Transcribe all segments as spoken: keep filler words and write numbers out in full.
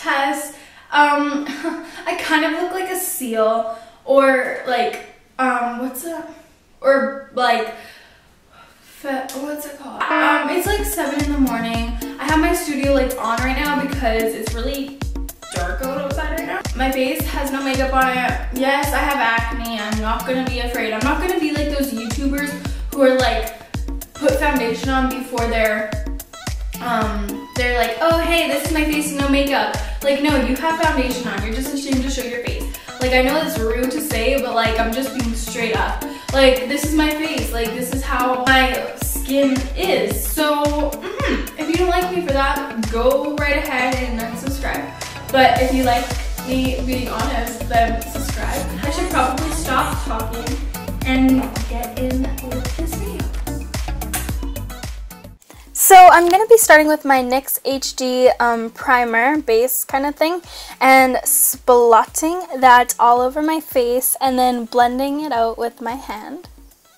test. Um, I kind of look like a seal, or like, um, what's that? Or like, what's it called? Um, it's like seven in the morning. I have my studio lights on right now because it's really dark out outside right now. My face has no makeup on it. Yes, I have acne. I'm not gonna be afraid. I'm not gonna be like those YouTubers who are like, put foundation on before they're, um, they're like, oh hey, this is my face and no makeup. Like, no, you have foundation on. You're just ashamed to show your face. Like, I know it's rude to say, but like, I'm just being straight up. Like, this is my face. Like, this is how my skin is. So, mm-hmm. If you don't like me for that, go right ahead and unsubscribe. But if you like me being honest, then subscribe. I should probably stop talking and get in with this video. So I'm going to be starting with my NYX H D um, primer base kind of thing and splotting that all over my face and then blending it out with my hand.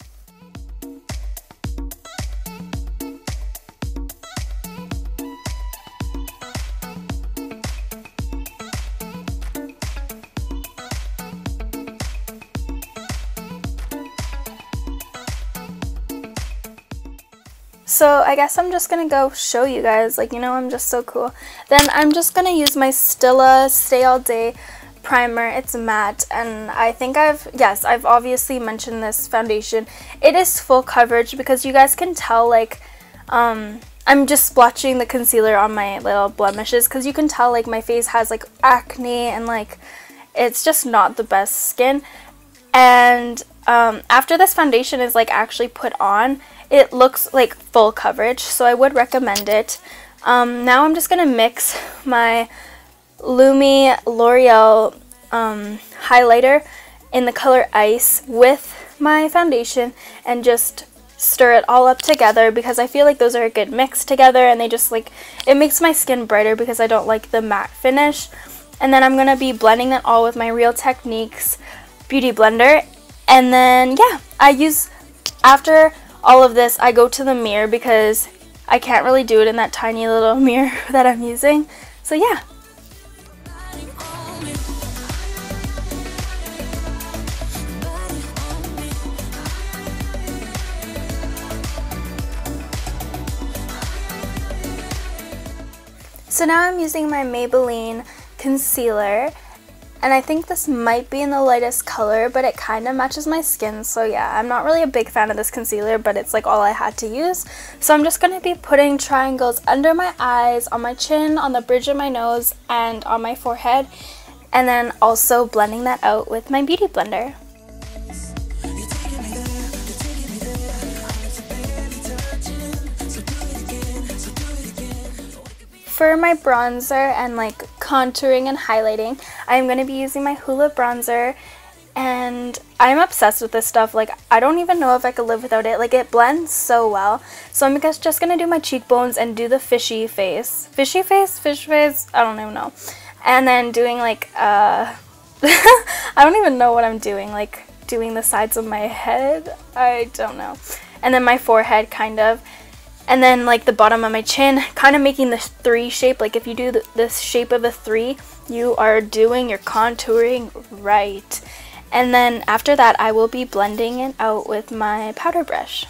So I guess I'm just gonna go show you guys, like, you know, I'm just so cool. Then I'm just gonna use my Stila Stay All Day primer. It's matte, and I think I've, yes, I've obviously mentioned this foundation. It is full coverage because you guys can tell, like, um, I'm just splotching the concealer on my little blemishes because you can tell, like, my face has, like, acne and, like, it's just not the best skin. And um, after this foundation is, like, actually put on, it looks like full coverage, so I would recommend it. Um, now I'm just going to mix my Lumi L'Oreal um, highlighter in the color Ice with my foundation and just stir it all up together because I feel like those are a good mix together, and they just, like, it makes my skin brighter because I don't like the matte finish. And then I'm going to be blending that all with my Real Techniques Beauty Blender. And then, yeah, I use, after all of this, I go to the mirror because I can't really do it in that tiny little mirror that I'm using. So yeah. So now I'm using my Maybelline concealer. And I think this might be in the lightest color, but it kind of matches my skin. So yeah, I'm not really a big fan of this concealer, but it's like all I had to use. So I'm just going to be putting triangles under my eyes, on my chin, on the bridge of my nose, and on my forehead. And then also blending that out with my Beauty Blender. For my bronzer and like contouring and highlighting, I'm going to be using my Hoola bronzer, and I'm obsessed with this stuff. Like, I don't even know if I could live without it. Like, it blends so well. So I'm just going to do my cheekbones and do the fishy face. Fishy face? Fish face? I don't even know. And then doing like, uh, I don't even know what I'm doing. Like, doing the sides of my head? I don't know. And then my forehead, kind of. And then like the bottom of my chin, kind of making this three shape. Like, if you do this shape of a three, you are doing your contouring right. And then after that, I will be blending it out with my powder brush.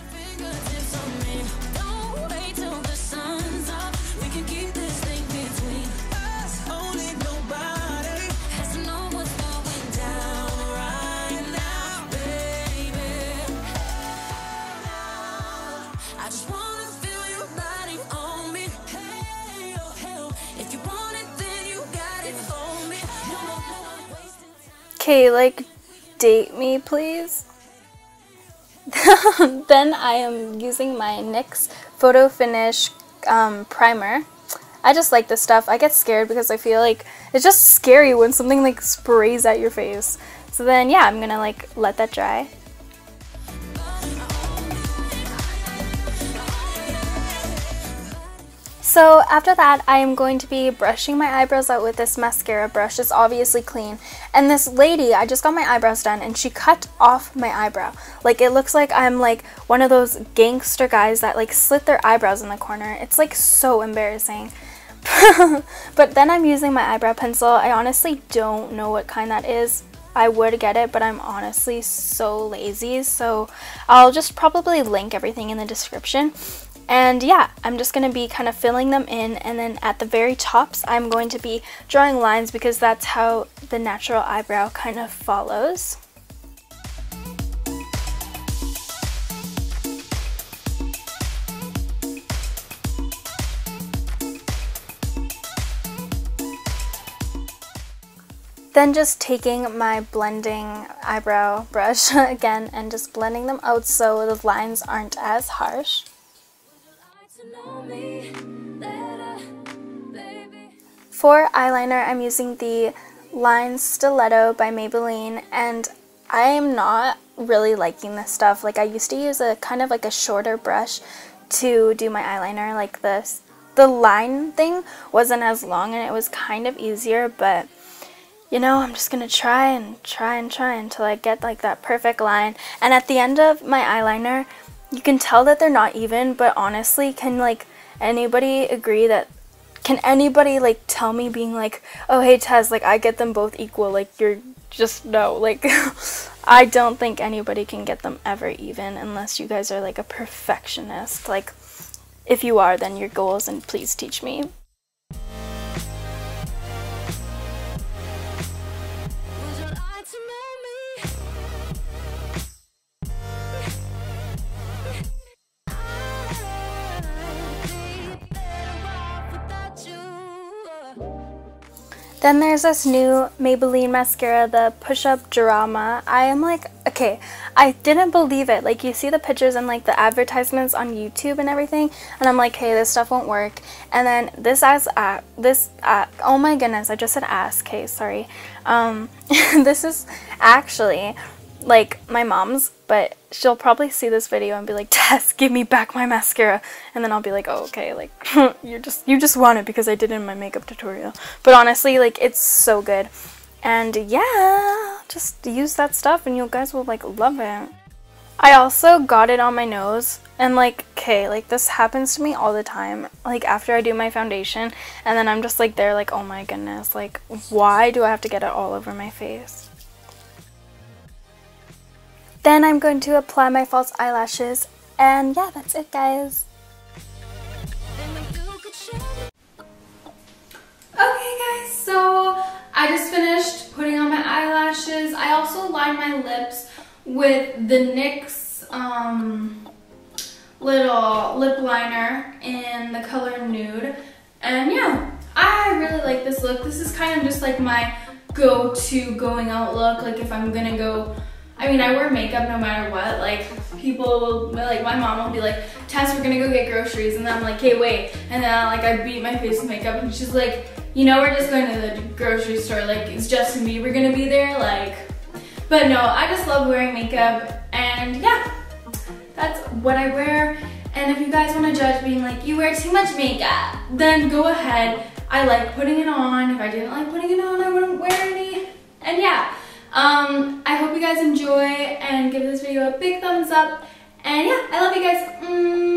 Okay, like, date me, please. Then I am using my NYX Photo Finish um, primer. I just like this stuff. I get scared because I feel like it's just scary when something like sprays at your face. So then, yeah, I'm gonna like let that dry. So after that, I am going to be brushing my eyebrows out with this mascara brush. It's obviously clean. And this lady, I just got my eyebrows done, and she cut off my eyebrow. Like, it looks like I'm like one of those gangster guys that like slit their eyebrows in the corner. It's like so embarrassing. But then I'm using my eyebrow pencil. I honestly don't know what kind that is. I would get it, but I'm honestly so lazy, so I'll just probably link everything in the description. And yeah, I'm just going to be kind of filling them in, and then at the very tops I'm going to be drawing lines because that's how the natural eyebrow kind of follows. Then just taking my blending eyebrow brush again and just blending them out so the lines aren't as harsh. For eyeliner, I'm using the Line Stiletto by Maybelline, and I am not really liking this stuff. Like, I used to use a kind of like a shorter brush to do my eyeliner like this. The line thing wasn't as long and it was kind of easier, but you know, I'm just gonna try and try and try until I get like that perfect line. And at the end of my eyeliner, you can tell that they're not even, but honestly, can like anybody agree that, can anybody like tell me being like, oh hey Tess, like I get them both equal, like you're just, no, like I don't think anybody can get them ever even unless you guys are like a perfectionist. Like if you are, then your goals, and please teach me. Then there's this new Maybelline mascara, the Push Up Drama. I am like, okay, I didn't believe it. Like, you see the pictures and like the advertisements on YouTube and everything, and I'm like, hey, this stuff won't work. And then this ass, uh, this, uh, oh my goodness, I just said ass, okay, sorry. Um, this is actually like my mom's, but she'll probably see this video and be like, Tess, give me back my mascara, and then I'll be like, oh okay, like you just you just want it because I did it in my makeup tutorial. But honestly, like, it's so good. And yeah, just use that stuff and you guys will like love it. I also got it on my nose, and like, okay, like this happens to me all the time, like after I do my foundation, and then I'm just like there like, oh my goodness, like why do I have to get it all over my face? Then I'm going to apply my false eyelashes, and yeah, that's it, guys. Okay guys, so I just finished putting on my eyelashes. I also lined my lips with the NYX um, little lip liner in the color Nude. And yeah, I really like this look. This is kind of just like my go-to going out look. Like if I'm gonna go, I mean, I wear makeup no matter what. Like, people will, like, my mom will be like, Tess, we're gonna go get groceries. And then I'm like, hey, wait. And then, like, I beat my face with makeup. And she's like, you know, we're just going to the grocery store. Like, is Justin Bieber gonna be there? Like, but no, I just love wearing makeup. And yeah, that's what I wear. And if you guys want to judge being like, you wear too much makeup, then go ahead. I like putting it on. If I didn't like putting it on, I wouldn't wear any. And yeah. Um, I hope you guys enjoy and give this video a big thumbs up. And yeah, I love you guys. Mm.